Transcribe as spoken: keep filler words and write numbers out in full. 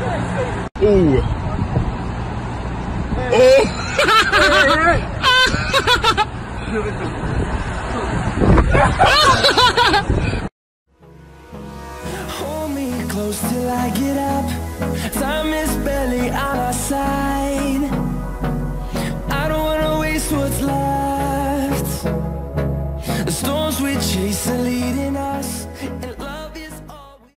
Ooh. Oh. Hold me close till I get up. Time is barely on our side. I don't wanna waste what's left. The storms we chase are leading us.